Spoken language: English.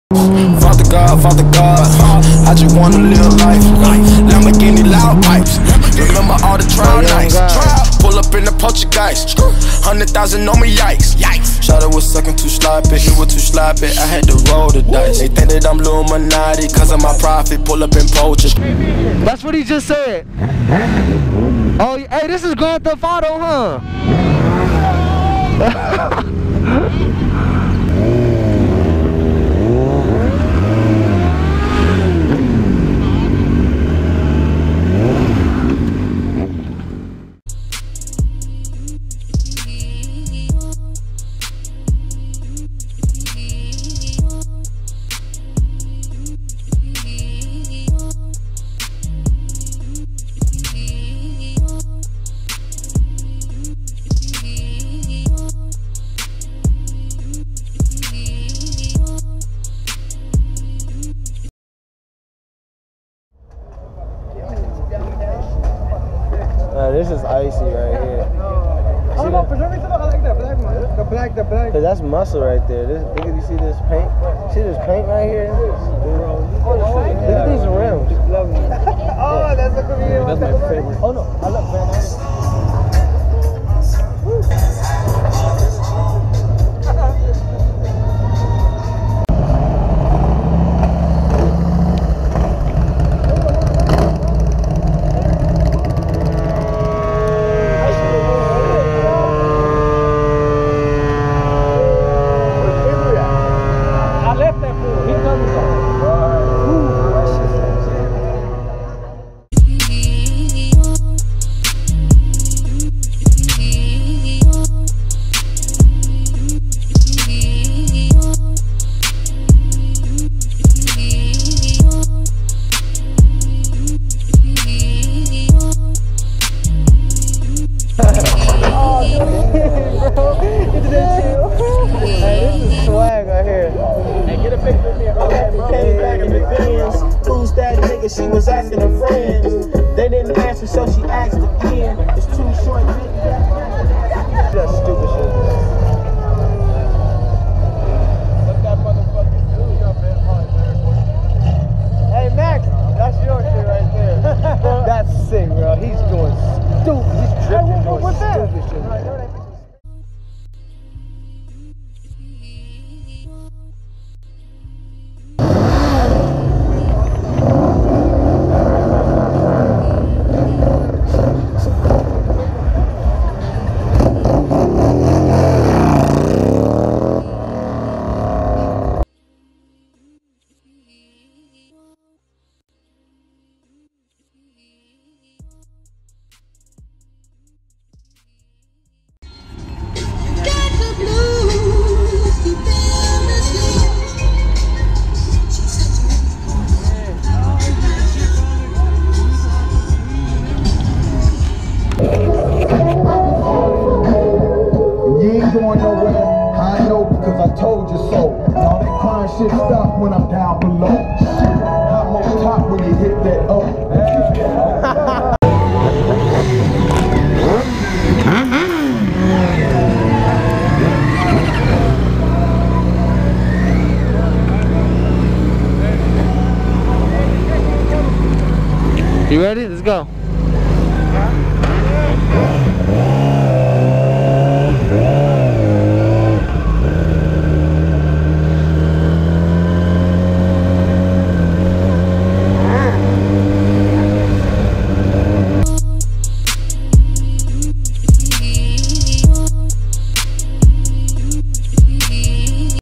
Father God, I just wanna live life. Lamborghini loud pipes. Remember all the trial nights. Pull up in the Portuguese. 100,000 on me, yikes. Shot it was sucking too sloppy, it was too sloppy. I had to roll the dice. They think that I'm Illuminati cause of my profit. Pull up in poachers. That's what he just said. Oh, hey, this is Grand Theft Auto, huh? This is icy right here. Oh no, for some reason I like that black one. The black. Cause that's muscle right there. This, you see this paint? See this paint right here? Look at these rims. Oh, that's a good. That's my favorite. Oh no, I love Van. She was asking her friends. They didn't answer, so she asked again. It's too short. That's stupid shit. Let that motherfucker do. Hey Max, that's your shit right there. That's sick, bro. He's doing stupid. He's dripping doing stupid shit. Shit stop when I'm down below. I'm on top when you hit that up. You ready? Let's go.